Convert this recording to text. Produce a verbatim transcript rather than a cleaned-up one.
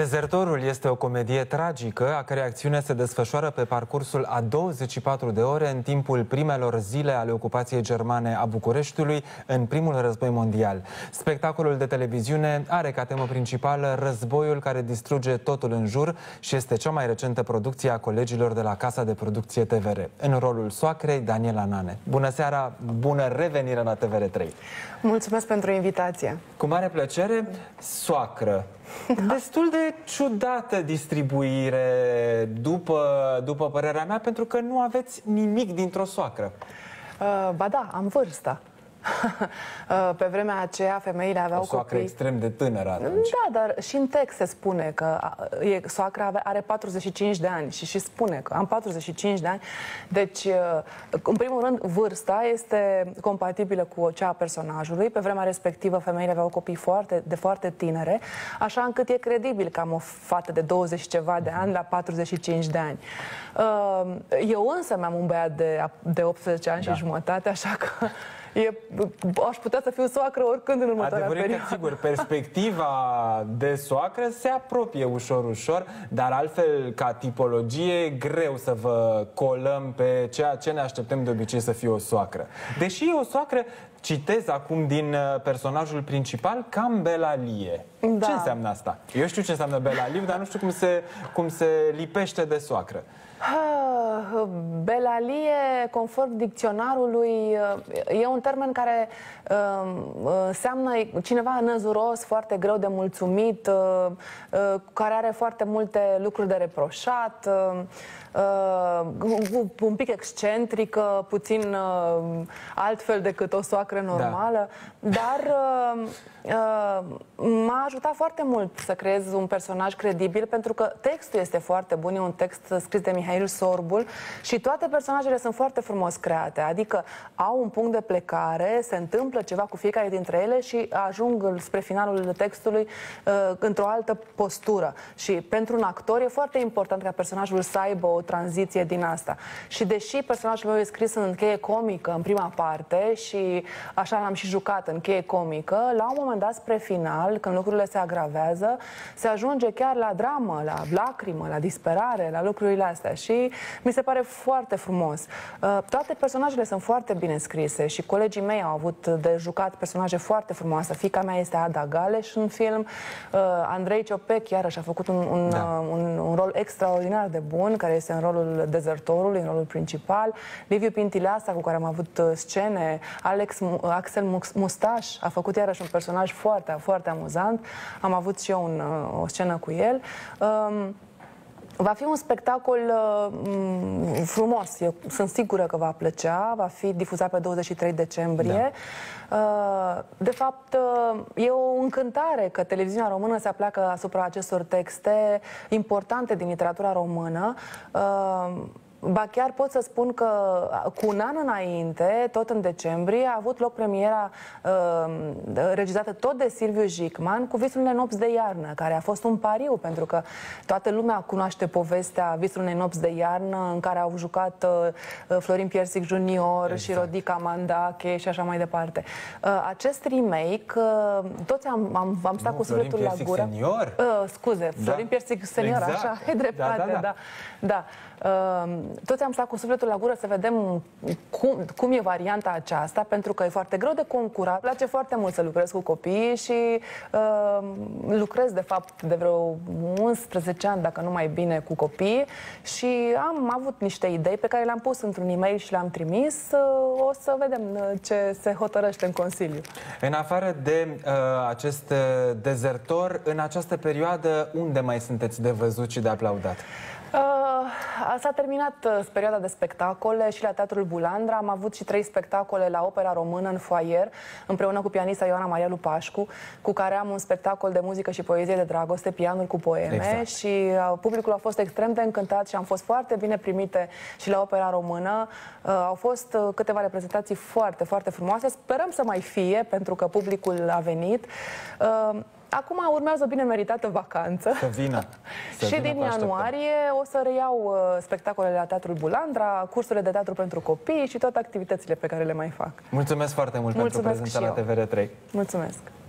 Dezertorul este o comedie tragică, a cărei acțiune se desfășoară pe parcursul a douăzeci și patru de ore în timpul primelor zile ale ocupației germane a Bucureștiului în primul război mondial. Spectacolul de televiziune are ca temă principală războiul care distruge totul în jur și este cea mai recentă producție a colegilor de la Casa de Producție T V R. În rolul soacrei, Daniela Nane. Bună seara, bună revenire la T V R trei! Mulțumesc pentru invitație! Cu mare plăcere, soacră. Destul de ciudată distribuire, după, după părerea mea, pentru că nu aveți nimic dintr-o soacră. Uh, ba da, am vârsta. Pe vremea aceea femeile aveau o soacră copii extrem de tânără atunci. Da, dar și în text se spune că e, soacra are patruzeci și cinci de ani și și spune că am patruzeci și cinci de ani. Deci, în primul rând, vârsta este compatibilă cu cea a personajului. Pe vremea respectivă, femeile aveau copii foarte, de foarte tinere, așa încât e credibil că am o fată de douăzeci și ceva de ani la patruzeci și cinci de ani. Eu însă mi-am un băiat de, de optsprezece ani da. și jumătate, așa că E, aș putea să fiu soacră oricând în următoarea perioadă. Sigur, perspectiva de soacră se apropie ușor, ușor, dar altfel, ca tipologie, e greu să vă colăm pe ceea ce ne așteptăm de obicei să fie o soacră. Deși e o soacră, citez acum din personajul principal, cam Belalie. Da. Ce înseamnă asta? Eu știu ce înseamnă Belalie, dar nu știu cum se, cum se lipește de soacră. Belalie, conform dicționarului, e un termen care uh, înseamnă cineva năzuros, foarte greu de mulțumit, uh, uh, care are foarte multe lucruri de reproșat, uh, uh, un pic excentrică, puțin uh, altfel decât o soacră normală, da. dar uh, uh, m-a ajutat foarte mult să creez un personaj credibil, pentru că textul este foarte bun, e un text scris de Mihail Sorbul și toate personajele sunt foarte frumos create, adică au un punct de plecare, se întâmplă ceva cu fiecare dintre ele și ajung spre finalul textului uh, într-o altă postură. Și pentru un actor e foarte important ca personajul să aibă o tranziție din asta. Și deși personajul meu e scris în cheie comică în prima parte și așa l-am și jucat în cheie comică, la un moment dat spre final, când lucrurile se agravează, se ajunge chiar la dramă, la lacrimă, la disperare, la lucrurile astea. Și mi se pare foarte frumos. Toate personajele sunt foarte bine scrise și colegii mei au avut de jucat personaje foarte frumoase. Fiica mea este Ada Galeș în film. Andrei Ciopec iarăși a făcut un, un, da. un, un rol extraordinar de bun, care este în rolul dezertorului, în rolul principal. Liviu Pintileasa, cu care am avut scene. Alex Axel Mustaș a făcut iarăși un personaj foarte, foarte amuzant. Am avut și eu un, o scenă cu el. Um, Va fi un spectacol uh, frumos, eu sunt sigură că va plăcea, va fi difuzat pe douăzeci și trei decembrie. Da. Uh, de fapt, uh, e o încântare că televiziunea română se apleacă asupra acestor texte importante din literatura română. Uh, Ba chiar pot să spun că cu un an înainte, tot în decembrie, a avut loc premiera uh, regizată tot de Silviu Jicman cu Visul unei nopți de iarnă, care a fost un pariu, pentru că toată lumea cunoaște povestea Visul unei nopți de iarnă, în care au jucat uh, Florin Piersic junior exact. și Rodica Mandache și așa mai departe. Uh, acest remake, uh, toți am, am, am stat nu, cu sufletul la gură. Senior? Uh, scuze, da. Florin Piersic senior, exact. așa, e dreptate, da. da, da. da. Uh, toți am stat cu sufletul la gură să vedem cum, cum e varianta aceasta, pentru că e foarte greu de concurat. Îmi place foarte mult să lucrez cu copiii și uh, lucrez, de fapt, de vreo unsprezece ani, dacă nu mai bine, cu copii și am avut niște idei pe care le-am pus într-un e-mail și le-am trimis. Uh, o să vedem ce se hotărăște în Consiliu. În afară de uh, acest dezertor, în această perioadă, unde mai sunteți de văzut și de aplaudat? Uh, S-a terminat uh, perioada de spectacole și la Teatrul Bulandra. Am avut și trei spectacole la Opera Română în foaier, împreună cu pianista Ioana Maria Lupașcu, cu care am un spectacol de muzică și poezie de dragoste, Pianul cu poeme. Exact. Și uh, publicul a fost extrem de încântat și am fost foarte bine primite și la Opera Română. Uh, au fost uh, câteva reprezentații foarte, foarte frumoase. Sperăm să mai fie, pentru că publicul a venit. Uh, Acum urmează o bine meritată vacanță. Să vină. Să și vină, din ianuarie o să reiau uh, spectacolele la Teatrul Bulandra, cursurile de teatru pentru copii și toate activitățile pe care le mai fac. Mulțumesc foarte mult Mulțumesc pentru prezența la T V R trei. Mulțumesc.